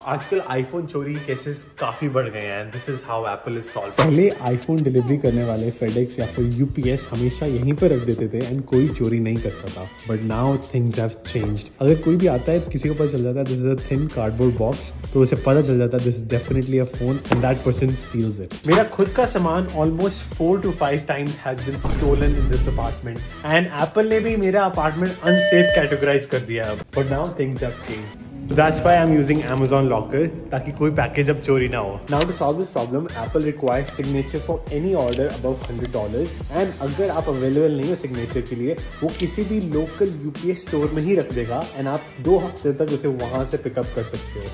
आजकल आईफोन चोरी के केसेस काफी बढ़ गए हैं। This is how Apple is solve. पहले आईफोन डिलीवरी करने वाले फेडेक्स या फिर यूपीएस हमेशा यहीं पर रख देते थे एंड कोई चोरी नहीं करता था। But now things have changed. अगर कोई भी आता है किसी को पता चल जाता है this is a thin cardboard box, तो उसे पता चल जाता है this is definitely a phone and that person steals it. मेरा खुद का सामान almost 4 to 5 times has been stolen in this apartment and Apple ने भी मेरा अपार्टमेंट अनसेफ कैटेगराइज कर दिया है। But now things have changed. That's why I'm using Amazon Locker ताकि कोई पैकेज अब चोरी ना हो। Now to solve this problem, Apple requires signature for any order above $100 and अगर आप अवेलेबल नहीं हो सिग्नेचर के लिए, वो किसी भी लोकल UPS स्टोर में ही रख देगा एंड आप 2 हफ्ते तक उसे वहां से पिकअप कर सकते हो।